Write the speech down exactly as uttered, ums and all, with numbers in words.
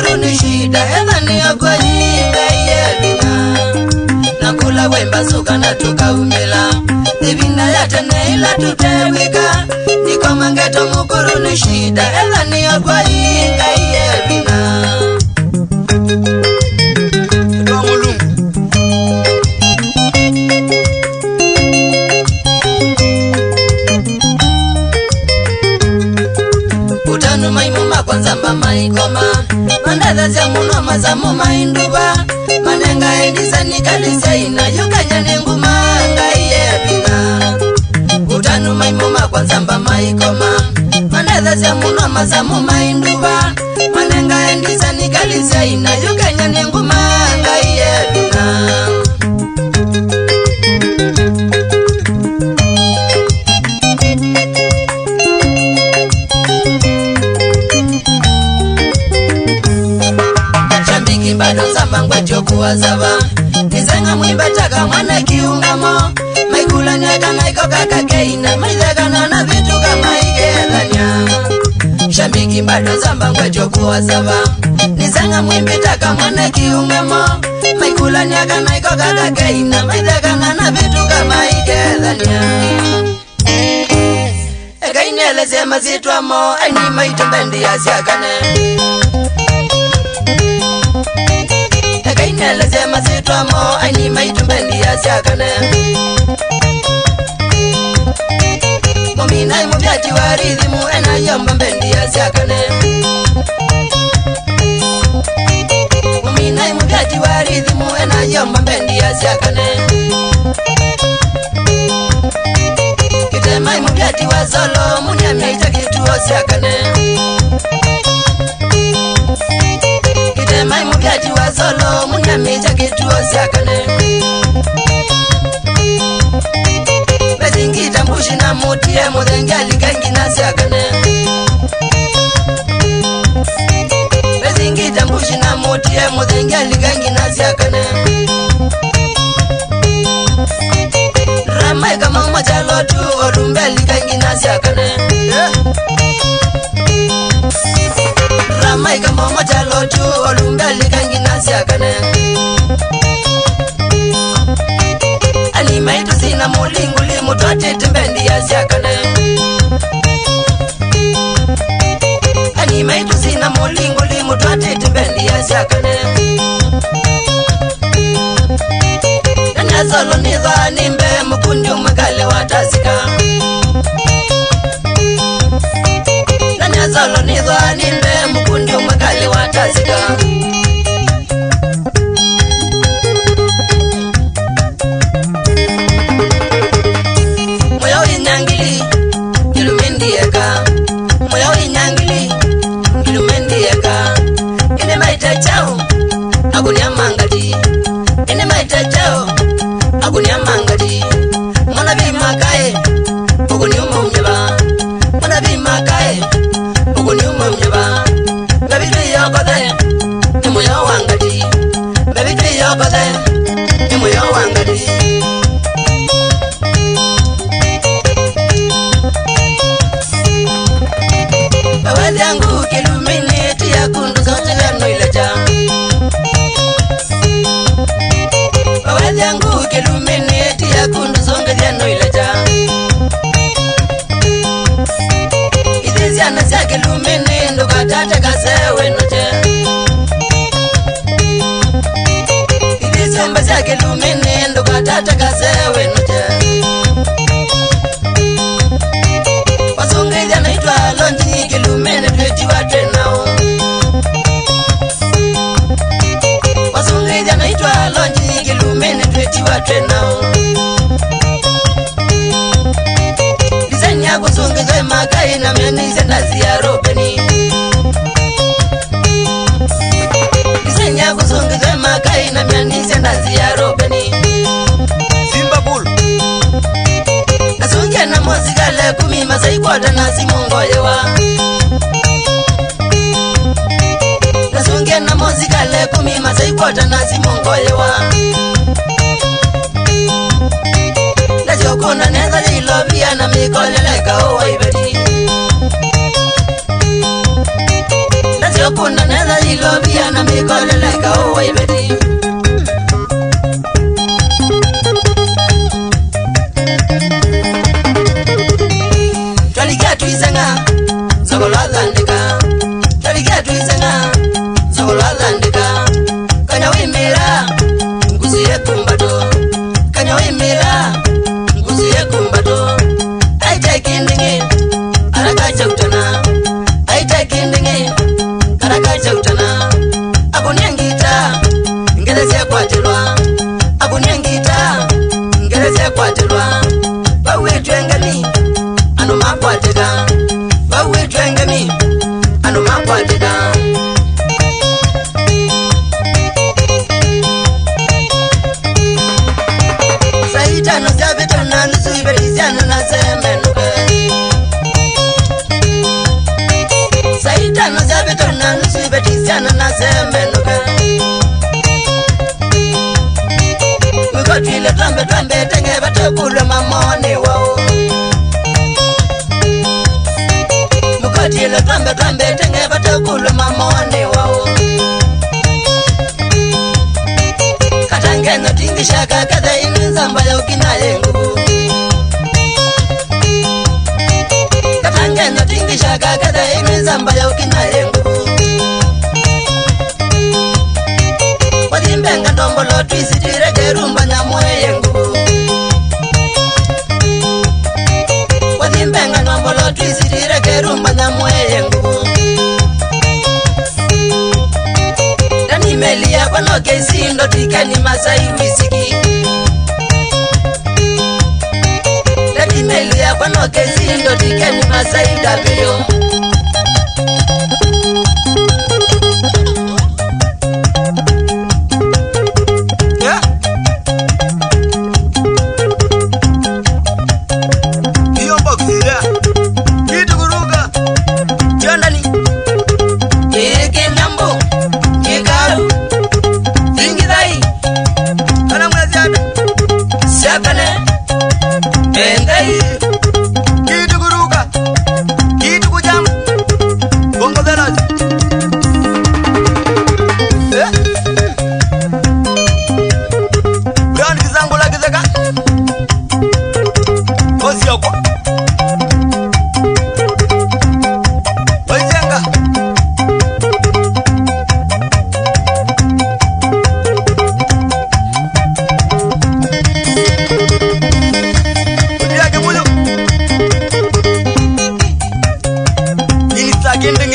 mukuru ni shida ela ni agoyinga yebina nakula wemba suka na tukaumela ebina yatene ila tutewika niko mangeto mukuru ni shida ela ni agoyinga yebina utanu maimuma kwanza mama ikoma mandala za muno mazamu mainduba manenga endisa nikalisa ina yukanya nenguma ngaiye bina utanu maimuma kwanza mama ikoma mandala za muno mazamu mainduba manenga endisa nikalisa ina yukanya nenguma ngaiye bina bado samba ngwetyo kuwazaba nizenga mwimba taka mwana kiungamo maikula nyaka naiko kaka keina maizegana na vitu kama igedhanya shambiki bado samba ngwetyo kuwazaba nizenga mwimba taka mwana kiungamo maikula nyaka naiko kaka keina maizegana na vitu kama igedhanya ega ineleze mazitwamo aini maitumbendi ya siakane Kaineleze mazitwamo aini maitumbendi ya siakane Momina imubyati waridhimu ena yomba mbendi ya siakane Momina imubyati waridhimu ena yomba mbendi ya siakane Kitema imubyati wa solo munyamya itakituo siakane Kitema imubyati wa solo munyamija kituo siakane Bezingita mbushi na mutie mudhengali kangi na siakane Bezingita mbushi na mutie mudhengali kangi na siakane Ramai kama umachalotu orumbeli kangi na siakane Ramai kama umachalotu orumbeli kangi na siakane Ani maitu sina mulingu limu tote timbendi ya siakane Ani maitu sina mulingu limu tote timbendi ya siakane Nanya solo nidha nimbe mukundi umekale watasika Nanya solo nidha nimbe mukundi umekale watasika Agunia mangati, ine maita chao. Agunia mangati, mona bi makae. Agunia mumjeba, mona bi makae. Agunia mumjeba. Baby do yo kade, imo yo wangati. Baby do yo kade, imo yo wangati. Bawali yangu kilumini tia kundu zote leno ileja. Bawali yangu kilumini tia kundu zonge leno ileja. Idezi anasya kilumini nduka tate kasewe noche. Idezi ambasya kilumini nduka tate kasewe noche. Wasungezi anaitwa lonji kilumini tueti wate nao. Wasungezi anaitwa lonji kilumini tueti wate nao. Lisanya kusungezi makai na mianise nazi ya robeni. Lisanya kusungezi makai na mianise nazi ya robeni. Simba Bull Nasungia na mozika le kumi masai kwada na simungo yewa. Nasungia na mozika le kumi masai kwada na simungo yewa. Najoko na neza lilo via na mikole leka owa ibeti. Chokuna neza ilobia na mikole leka uwa ibeti Twaligia tuizenga Zogola dhandika Twaligia tuizenga Zogola dhandika Kanya wimira Nguzi ye kumbato Kanya wimira Nguzi ye kumbato Aita kindingi Araka chautana Aita kindingi Araka chautana Abuniangita Ngereze kwa tilwa Abuniangita Ngereze kwa tilwa Bawe tuengani Ano makwateka Bawe tuengani Ano makwateka Saitano zabito na nusu iberiziano na semenuke Saitano zabito na nusu iberiziano na semenuke Mwikotile trambe trambe tenge batakula mamone wao Mwikotile trambe trambe tenge batakula mamone wao Katangeno tingishaka kada inu zamba ya ukina yengu Katangeno tingishaka kada inu zamba ya ukina yengu Wadimbenga ndombolo twisitire gerumba nyamwe yengu Wadimbenga ndombolo twisitire gerumba nyamwe yengu Dani melia kwa noke sindo tikani masai wisiki Dani melia kwa noke sindo tikani masai dabio Yeah. Iyomba kusira. Kitu kuruga. Jondani Eke nambo Kikaru Zingidai Kana mwaziada. Sakane Endai Kitu kuruga. Kitu kujamu. Bongo zelazi. Eh? Brand kizangu la kizaka. Kozi yako. Waizenga. Udiake mulo. Ini sakende